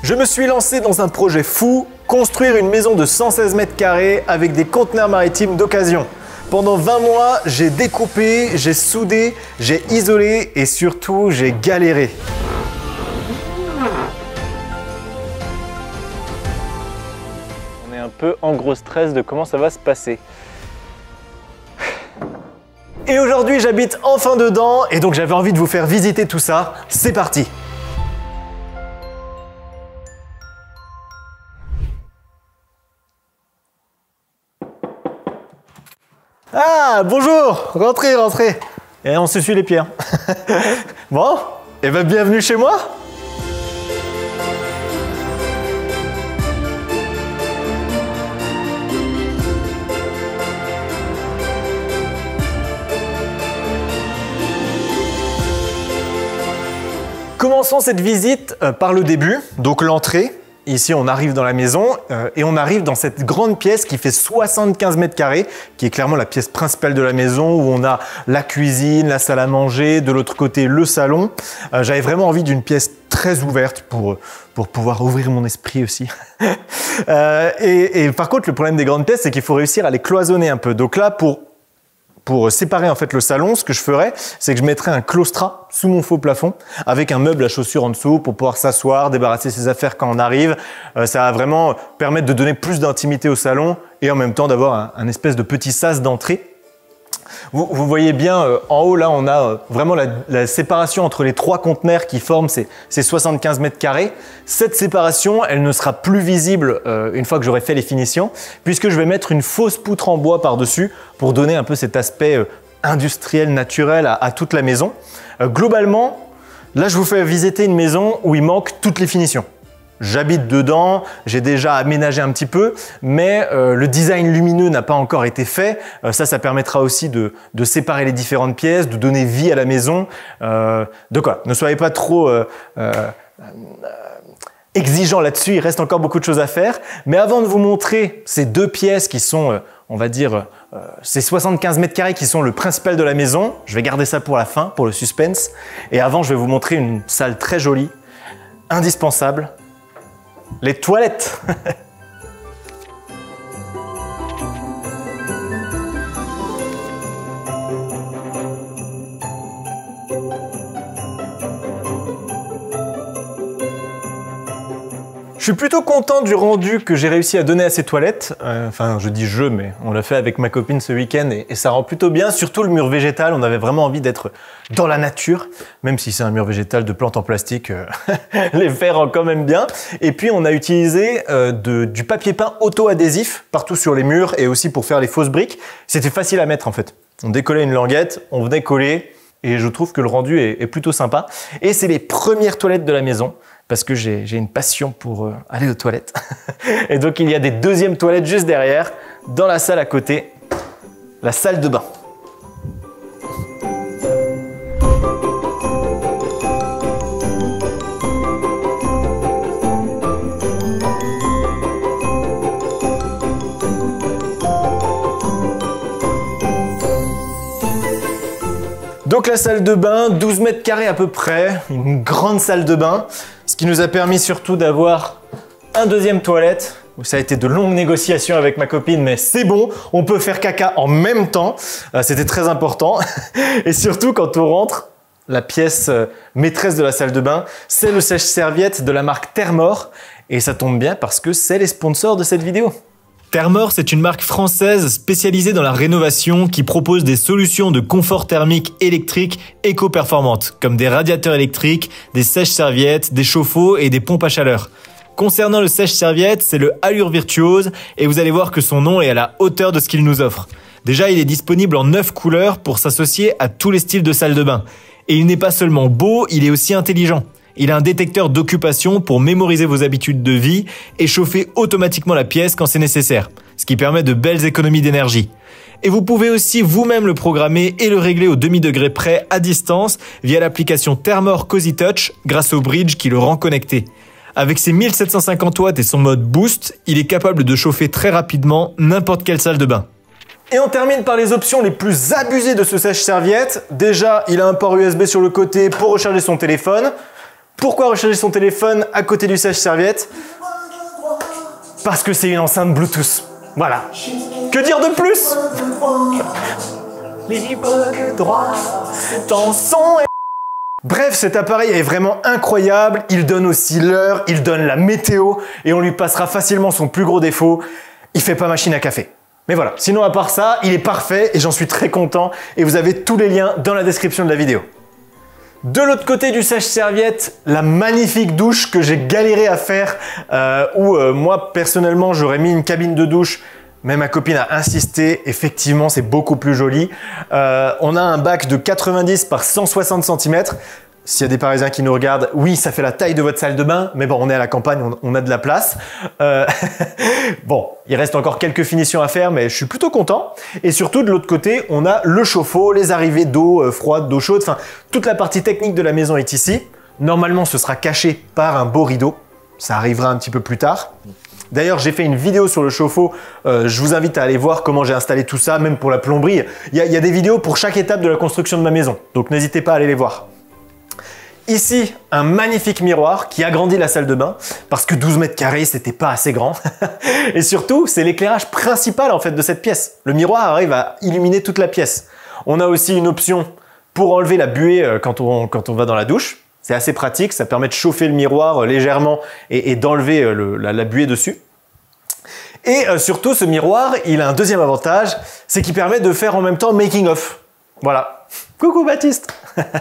Je me suis lancé dans un projet fou, construire une maison de 116 mètres carrés avec des conteneurs maritimes d'occasion. Pendant 20 mois, j'ai découpé, j'ai soudé, j'ai isolé et surtout, j'ai galéré. On est un peu en gros stress de comment ça va se passer. Et aujourd'hui, j'habite enfin dedans et donc j'avais envie de vous faire visiter tout ça. C'est parti! Ah, bonjour! Rentrez, rentrez! Et on s'essuie les pieds. Bon, et ben bienvenue chez moi! Commençons cette visite par le début, donc l'entrée. Ici, on arrive dans la maison et on arrive dans cette grande pièce qui fait 75 mètres carrés, qui est clairement la pièce principale de la maison où on a la cuisine, la salle à manger, de l'autre côté le salon. J'avais vraiment envie d'une pièce très ouverte pour pouvoir ouvrir mon esprit aussi. et par contre, le problème des grandes pièces, c'est qu'il faut réussir à les cloisonner un peu. Donc là, pour séparer en fait le salon, ce que je ferais, c'est que je mettrais un claustrat sous mon faux plafond avec un meuble à chaussures en dessous pour pouvoir s'asseoir, débarrasser ses affaires quand on arrive. Ça va vraiment permettre de donner plus d'intimité au salon et en même temps d'avoir un espèce de petit sas d'entrée. Vous voyez bien en haut, là, on a vraiment la séparation entre les trois conteneurs qui forment ces 75 mètres carrés. Cette séparation, elle ne sera plus visible une fois que j'aurai fait les finitions, puisque je vais mettre une fausse poutre en bois par-dessus pour donner un peu cet aspect industriel, naturel à toute la maison. Globalement, là, je vous fais visiter une maison où il manque toutes les finitions. J'habite dedans, j'ai déjà aménagé un petit peu, mais le design lumineux n'a pas encore été fait. Ça permettra aussi de séparer les différentes pièces, de donner vie à la maison. Donc voilà, ne soyez pas trop exigeants là-dessus, il reste encore beaucoup de choses à faire. Mais avant de vous montrer ces deux pièces qui sont, on va dire, ces 75 mètres carrés qui sont le principal de la maison, je vais garder ça pour la fin, pour le suspense. Et avant, je vais vous montrer une salle très jolie, indispensable. Les toilettes. Je suis plutôt content du rendu que j'ai réussi à donner à ces toilettes. Enfin, je dis je, mais on l'a fait avec ma copine ce week-end et ça rend plutôt bien. Surtout le mur végétal, on avait vraiment envie d'être dans la nature, même si c'est un mur végétal de plantes en plastique, l'effet rend quand même bien. Et puis on a utilisé du papier peint auto-adhésif partout sur les murs et aussi pour faire les fausses briques. C'était facile à mettre en fait. On décollait une languette, on venait coller et je trouve que le rendu est plutôt sympa. Et c'est les premières toilettes de la maison. Parce que j'ai une passion pour aller aux toilettes. Et donc, il y a des deuxièmes toilettes juste derrière, dans la salle à côté, la salle de bain. Donc la salle de bain, 12 mètres carrés à peu près, une grande salle de bain. Ce qui nous a permis surtout d'avoir un deuxième toilette. Ça a été de longues négociations avec ma copine, mais c'est bon, on peut faire caca en même temps. C'était très important. Et surtout, quand on rentre, la pièce maîtresse de la salle de bain, c'est le sèche-serviette de la marque Thermor. Et ça tombe bien parce que c'est les sponsors de cette vidéo. Thermor, c'est une marque française spécialisée dans la rénovation qui propose des solutions de confort thermique électrique éco-performantes, comme des radiateurs électriques, des sèche-serviettes, des chauffe-eau et des pompes à chaleur. Concernant le sèche-serviette, c'est le Allure Virtuose et vous allez voir que son nom est à la hauteur de ce qu'il nous offre. Déjà, il est disponible en 9 couleurs pour s'associer à tous les styles de salle de bain. Et il n'est pas seulement beau, il est aussi intelligent. Il a un détecteur d'occupation pour mémoriser vos habitudes de vie et chauffer automatiquement la pièce quand c'est nécessaire, ce qui permet de belles économies d'énergie. Et vous pouvez aussi vous-même le programmer et le régler au demi-degré près à distance via l'application Thermor Cozy Touch grâce au bridge qui le rend connecté. Avec ses 1750 watts et son mode boost, il est capable de chauffer très rapidement n'importe quelle salle de bain. Et on termine par les options les plus abusées de ce sèche-serviette. Déjà, il a un port USB sur le côté pour recharger son téléphone. Pourquoi recharger son téléphone à côté du sèche-serviette? Parce que c'est une enceinte Bluetooth. Voilà. Que dire de plus? Libre de droit, ton son est... Bref, cet appareil est vraiment incroyable. Il donne aussi l'heure, il donne la météo et on lui passera facilement son plus gros défaut. Il fait pas machine à café. Mais voilà, sinon à part ça, il est parfait et j'en suis très content et vous avez tous les liens dans la description de la vidéo. De l'autre côté du sèche-serviette, la magnifique douche que j'ai galéré à faire où moi personnellement j'aurais mis une cabine de douche, mais ma copine a insisté, effectivement c'est beaucoup plus joli. On a un bac de 90 par 160 cm. S'il y a des Parisiens qui nous regardent, oui, ça fait la taille de votre salle de bain, mais bon, on est à la campagne, on a de la place. Bon, il reste encore quelques finitions à faire, mais je suis plutôt content. Et surtout, de l'autre côté, on a le chauffe-eau, les arrivées d'eau froide, d'eau chaude, enfin, toute la partie technique de la maison est ici. Normalement, ce sera caché par un beau rideau. Ça arrivera un petit peu plus tard. D'ailleurs, j'ai fait une vidéo sur le chauffe-eau. Je vous invite à aller voir comment j'ai installé tout ça, même pour la plomberie. Il y a des vidéos pour chaque étape de la construction de ma maison. Donc, n'hésitez pas à aller les voir. Ici, un magnifique miroir qui agrandit la salle de bain parce que 12 mètres carrés, c'était pas assez grand. Et surtout, c'est l'éclairage principal en fait de cette pièce. Le miroir arrive à illuminer toute la pièce. On a aussi une option pour enlever la buée quand on va dans la douche. C'est assez pratique, ça permet de chauffer le miroir légèrement et d'enlever la buée dessus. Et surtout, ce miroir, il a un deuxième avantage, c'est qu'il permet de faire en même temps making of. Voilà. Coucou Baptiste.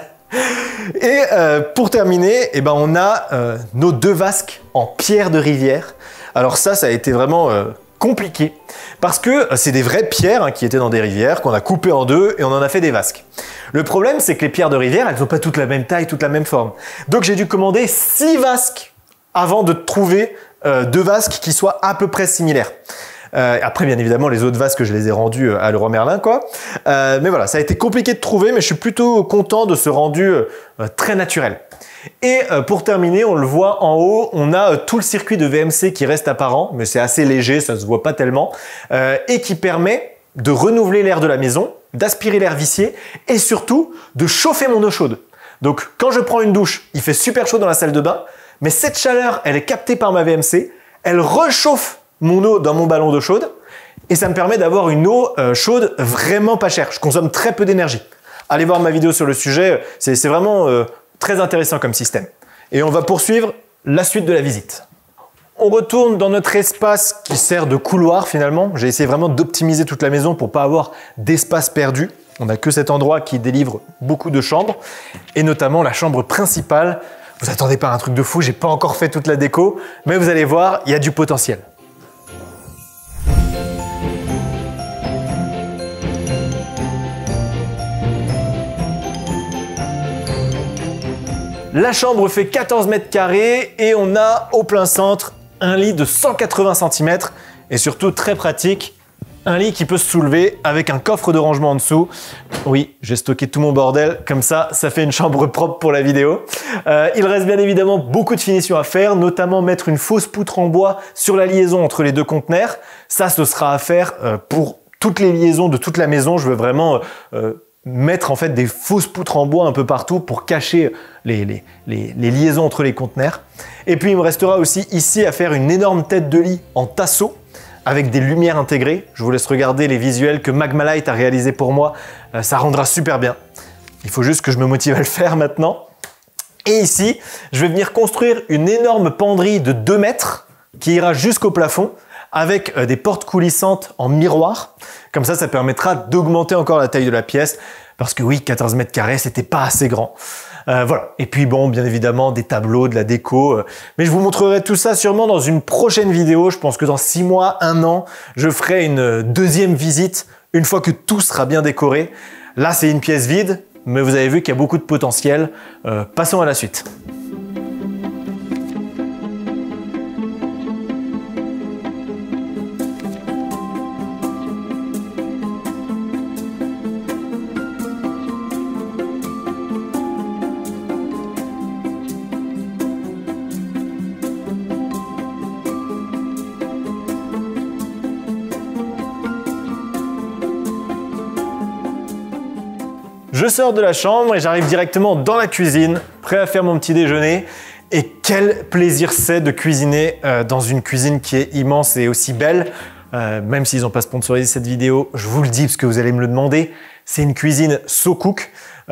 Et pour terminer, eh ben, on a nos deux vasques en pierre de rivière. Alors ça a été vraiment compliqué parce que c'est des vraies pierres hein, qui étaient dans des rivières qu'on a coupées en deux et on en a fait des vasques. Le problème, c'est que les pierres de rivière, elles n'ont pas toutes la même taille, toute la même forme. Donc j'ai dû commander 6 vasques avant de trouver 2 vasques qui soient à peu près similaires. Après, bien évidemment, les autres vasques, je les ai rendus à Leroy Merlin, quoi. Mais voilà, ça a été compliqué de trouver, mais je suis plutôt content de ce rendu très naturel. Et pour terminer, on le voit en haut, on a tout le circuit de VMC qui reste apparent, mais c'est assez léger, ça se voit pas tellement, et qui permet de renouveler l'air de la maison, d'aspirer l'air vicié, et surtout de chauffer mon eau chaude. Donc, quand je prends une douche, il fait super chaud dans la salle de bain, mais cette chaleur, elle est captée par ma VMC, elle réchauffe mon eau dans mon ballon d'eau chaude et ça me permet d'avoir une eau chaude vraiment pas chère. Je consomme très peu d'énergie. Allez voir ma vidéo sur le sujet, c'est vraiment très intéressant comme système. Et on va poursuivre la suite de la visite. On retourne dans notre espace qui sert de couloir finalement. J'ai essayé vraiment d'optimiser toute la maison pour pas avoir d'espace perdu. On n'a que cet endroit qui délivre beaucoup de chambres et notamment la chambre principale. Vous attendez pas à un truc de fou, j'ai pas encore fait toute la déco, mais vous allez voir, il y a du potentiel. La chambre fait 14 mètres carrés et on a au plein centre un lit de 180 cm et surtout très pratique, un lit qui peut se soulever avec un coffre de rangement en dessous. Oui, j'ai stocké tout mon bordel, comme ça fait une chambre propre pour la vidéo. Il reste bien évidemment beaucoup de finitions à faire, notamment mettre une fausse poutre en bois sur la liaison entre les deux conteneurs. Ça, ce sera à faire pour toutes les liaisons de toute la maison. Je veux vraiment mettre en fait des fausses poutres en bois un peu partout pour cacher les liaisons entre les conteneurs. Et puis il me restera aussi ici à faire une énorme tête de lit en tasseau avec des lumières intégrées. Je vous laisse regarder les visuels que Magmalite a réalisé pour moi. Ça rendra super bien. Il faut juste que je me motive à le faire maintenant. Et ici, je vais venir construire une énorme penderie de 2 mètres qui ira jusqu'au plafond avec des portes coulissantes en miroir. Comme ça, ça permettra d'augmenter encore la taille de la pièce. Parce que oui, 14 mètres carrés, c'était pas assez grand. Voilà. Et puis bon, bien évidemment, des tableaux, de la déco. Mais je vous montrerai tout ça sûrement dans une prochaine vidéo. Je pense que dans 6 mois, 1 an, je ferai une deuxième visite une fois que tout sera bien décoré. Là, c'est une pièce vide, mais vous avez vu qu'il y a beaucoup de potentiel. Passons à la suite. Je sors de la chambre et j'arrive directement dans la cuisine, prêt à faire mon petit déjeuner. Et quel plaisir c'est de cuisiner dans une cuisine qui est immense et aussi belle. Même s'ils n'ont pas sponsorisé cette vidéo, je vous le dis parce que vous allez me le demander, c'est une cuisine SoCook.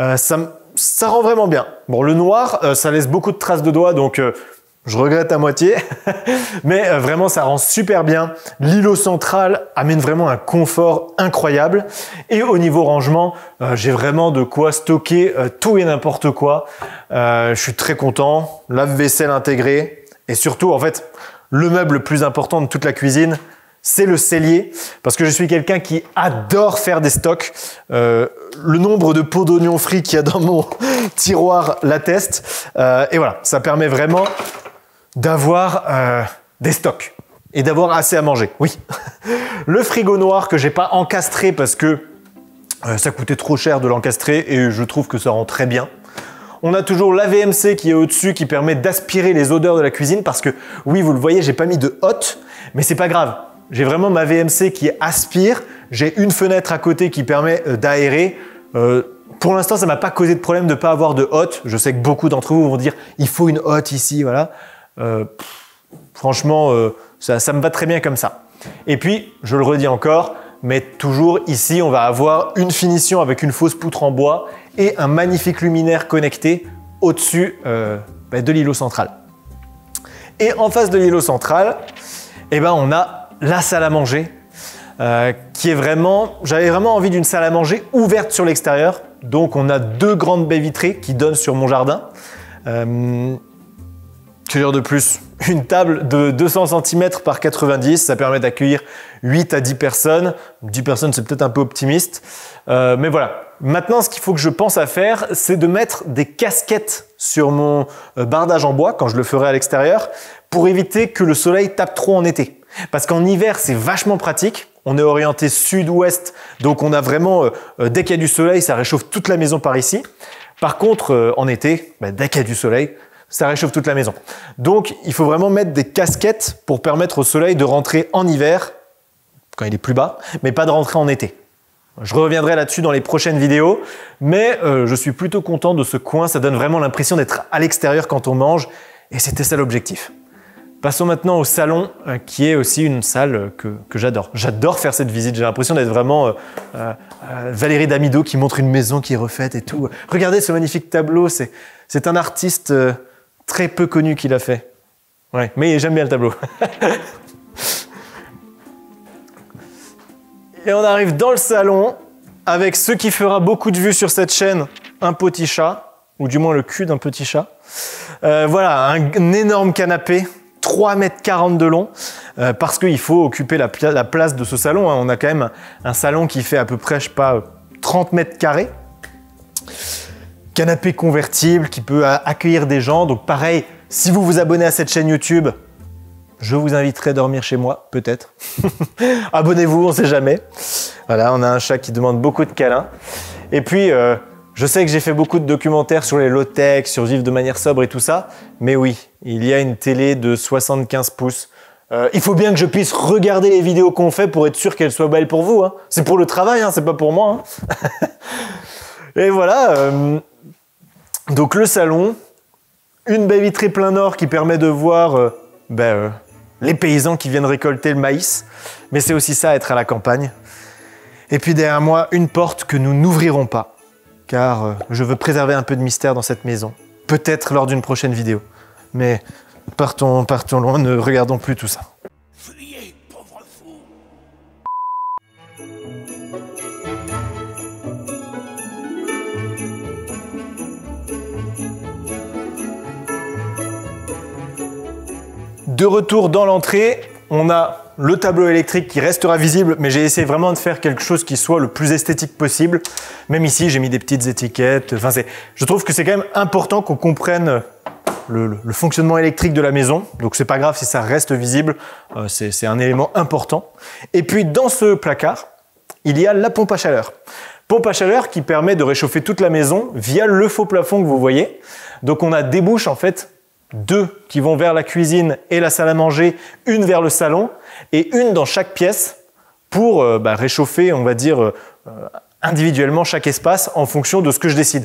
Ça rend vraiment bien. Bon, le noir, ça laisse beaucoup de traces de doigts, donc je regrette à moitié. Mais vraiment, ça rend super bien. L'îlot central amène vraiment un confort incroyable. Et au niveau rangement, j'ai vraiment de quoi stocker tout et n'importe quoi. Je suis très content. Lave-vaisselle intégré. Et surtout, en fait, le meuble le plus important de toute la cuisine, c'est le cellier, parce que je suis quelqu'un qui adore faire des stocks. Le nombre de pots d'oignons frits qu'il y a dans mon tiroir l'atteste. Et voilà, ça permet vraiment d'avoir des stocks et d'avoir assez à manger. Oui. Le frigo noir que j'ai pas encastré parce que ça coûtait trop cher de l'encastrer et je trouve que ça rend très bien. On a toujours la VMC qui est au-dessus qui permet d'aspirer les odeurs de la cuisine parce que, oui, vous le voyez, j'ai pas mis de hotte, mais c'est pas grave. J'ai vraiment ma VMC qui aspire. J'ai une fenêtre à côté qui permet d'aérer. Pour l'instant, ça m'a pas causé de problème de ne pas avoir de hotte. Je sais que beaucoup d'entre vous vont dire il faut une hotte ici, voilà. Franchement, ça me va très bien comme ça. Et puis, je le redis encore, mais toujours ici, on va avoir une finition avec une fausse poutre en bois et un magnifique luminaire connecté au-dessus de l'îlot central. Et en face de l'îlot central, eh ben, on a la salle à manger qui est vraiment, j'avais vraiment envie d'une salle à manger ouverte sur l'extérieur. Donc on a deux grandes baies vitrées qui donnent sur mon jardin. Que dire de plus? Une table de 200 cm par 90, ça permet d'accueillir 8 à 10 personnes. 10 personnes, c'est peut-être un peu optimiste. Mais voilà. Maintenant, ce qu'il faut que je pense à faire, c'est de mettre des casquettes sur mon bardage en bois quand je le ferai à l'extérieur pour éviter que le soleil tape trop en été. Parce qu'en hiver, c'est vachement pratique. On est orienté sud-ouest, donc on a vraiment, dès qu'il y a du soleil, ça réchauffe toute la maison par ici. Par contre, en été, dès qu'il y a du soleil, ça réchauffe toute la maison. Donc, il faut vraiment mettre des casquettes pour permettre au soleil de rentrer en hiver, quand il est plus bas, mais pas de rentrer en été. Je reviendrai là-dessus dans les prochaines vidéos, mais je suis plutôt content de ce coin. Ça donne vraiment l'impression d'être à l'extérieur quand on mange, et c'était ça l'objectif. Passons maintenant au salon, qui est aussi une salle que j'adore. J'adore faire cette visite, j'ai l'impression d'être vraiment Valérie Damido qui montre une maison qui est refaite et tout. Regardez ce magnifique tableau, c'est un artiste très peu connu qui l'a fait. Ouais, mais j'aime bien le tableau. Et on arrive dans le salon avec ce qui fera beaucoup de vues sur cette chaîne, un petit chat, ou du moins le cul d'un petit chat. Voilà, un énorme canapé. 3,40 m de long, parce qu'il faut occuper la place de ce salon. On a quand même un salon qui fait à peu près, je sais pas, 30 mètres carrés. Canapé convertible qui peut accueillir des gens. Donc pareil, si vous vous abonnez à cette chaîne YouTube, je vous inviterai à dormir chez moi, peut-être. Abonnez-vous, on sait jamais. Voilà, on a un chat qui demande beaucoup de câlins. Et puis, je sais que j'ai fait beaucoup de documentaires sur les low-tech, sur vivre de manière sobre et tout ça, mais oui, il y a une télé de 75 pouces. Il faut bien que je puisse regarder les vidéos qu'on fait pour être sûr qu'elles soient belles pour vous. Hein. C'est pour le travail, hein, c'est pas pour moi. Hein. Et voilà, donc le salon, une baie vitrée plein nord qui permet de voir les paysans qui viennent récolter le maïs, mais c'est aussi ça, être à la campagne. Et puis derrière moi, une porte que nous n'ouvrirons pas. Car je veux préserver un peu de mystère dans cette maison. Peut-être lors d'une prochaine vidéo. Mais partons loin, ne regardons plus tout ça. Fuyez, pauvre fou! De retour dans l'entrée, on a le tableau électrique qui restera visible, mais j'ai essayé vraiment de faire quelque chose qui soit le plus esthétique possible. Même ici, j'ai mis des petites étiquettes. Enfin, je trouve que c'est quand même important qu'on comprenne le fonctionnement électrique de la maison. Donc, c'est pas grave si ça reste visible. C'est un élément important. Et puis, dans ce placard, il y a la pompe à chaleur. Pompe à chaleur qui permet de réchauffer toute la maison via le faux plafond que vous voyez. Donc, on a des bouches, en fait, deux qui vont vers la cuisine et la salle à manger, une vers le salon et une dans chaque pièce pour réchauffer, on va dire, individuellement chaque espace en fonction de ce que je décide.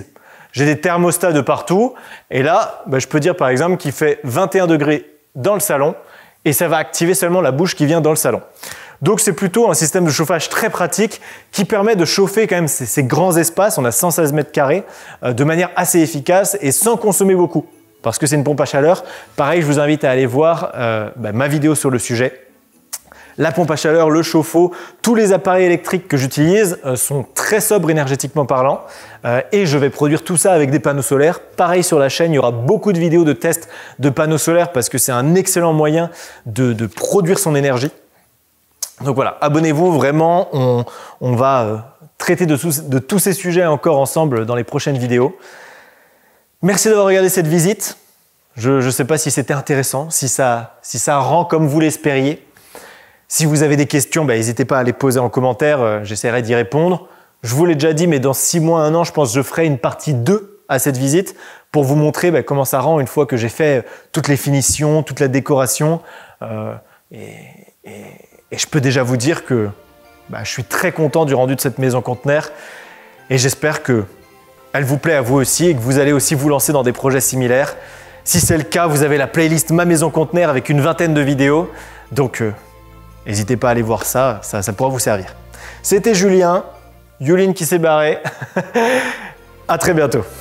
J'ai des thermostats de partout. Et là, je peux dire par exemple qu'il fait 21 degrés dans le salon et ça va activer seulement la bouche qui vient dans le salon. Donc c'est plutôt un système de chauffage très pratique qui permet de chauffer quand même ces grands espaces, on a 116 mètres carrés, de manière assez efficace et sans consommer beaucoup. Parce que c'est une pompe à chaleur. Pareil, je vous invite à aller voir ma vidéo sur le sujet. La pompe à chaleur, le chauffe-eau, tous les appareils électriques que j'utilise sont très sobres énergétiquement parlant et je vais produire tout ça avec des panneaux solaires. Pareil sur la chaîne, il y aura beaucoup de vidéos de tests de panneaux solaires parce que c'est un excellent moyen de produire son énergie. Donc voilà, abonnez-vous, vraiment, on va traiter de tous ces sujets encore ensemble dans les prochaines vidéos. Merci d'avoir regardé cette visite. Je ne sais pas si c'était intéressant, si ça rend comme vous l'espériez. Si vous avez des questions, n'hésitez pas à les poser en commentaire, j'essaierai d'y répondre. Je vous l'ai déjà dit, mais dans 6 mois, 1 an, je pense que je ferai une partie 2 à cette visite pour vous montrer comment ça rend une fois que j'ai fait toutes les finitions, toute la décoration. Et je peux déjà vous dire que je suis très content du rendu de cette maison conteneur et j'espère qu'elle vous plaît à vous aussi et que vous allez aussi vous lancer dans des projets similaires. Si c'est le cas, vous avez la playlist Ma Maison Conteneur avec une 20aine de vidéos. Donc, n'hésitez pas à aller voir ça, ça pourra vous servir. C'était Julien, Yuline qui s'est barré. À très bientôt.